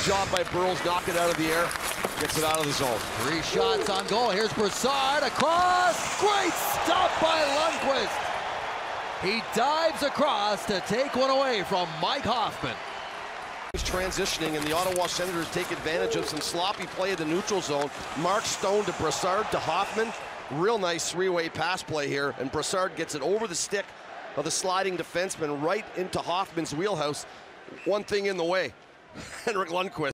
job by Burrows, knock it out of the air, gets it out of the zone. 3 shots on goal. Here's Broussard across. Great stop by Lundqvist. He dives across to take one away from Mike Hoffman. He's transitioning, and the Ottawa Senators take advantage of some sloppy play in the neutral zone. Mark Stone to Broussard to Hoffman. Real nice three-way pass play here, and Broussard gets it over the stick of the sliding defenseman right into Hoffman's wheelhouse. One thing in the way, Henrik Lundqvist.